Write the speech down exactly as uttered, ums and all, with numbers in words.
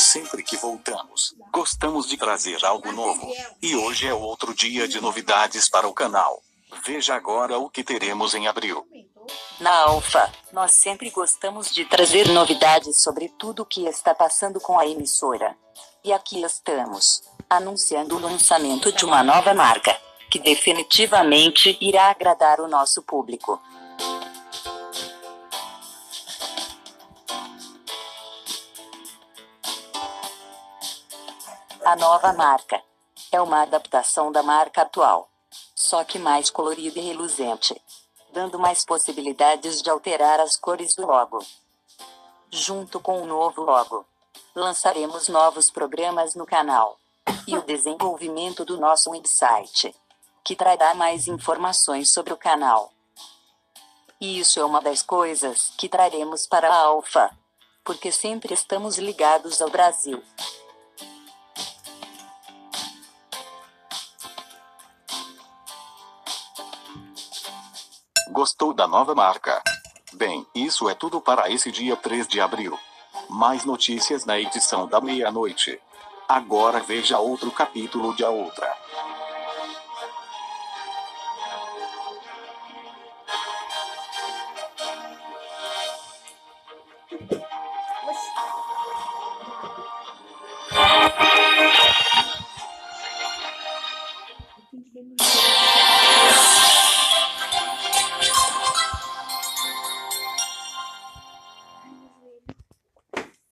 Sempre que voltamos, gostamos de trazer algo novo. E hoje é outro dia de novidades para o canal. Veja agora o que teremos em abril. Na Alfa, nós sempre gostamos de trazer novidades sobre tudo o que está passando com a emissora. E aqui estamos, anunciando o lançamento de uma nova marca, que definitivamente irá agradar o nosso público. A nova marca é uma adaptação da marca atual, só que mais colorida e reluzente, dando mais possibilidades de alterar as cores do logo. Junto com o novo logo, lançaremos novos programas no canal e o desenvolvimento do nosso website, que trará mais informações sobre o canal. E isso é uma das coisas que traremos para a Alfa, porque sempre estamos ligados ao Brasil. Gostou da nova marca? Bem, isso é tudo para esse dia três de abril. Mais notícias na edição da meia-noite. Agora veja outro capítulo de A Outra.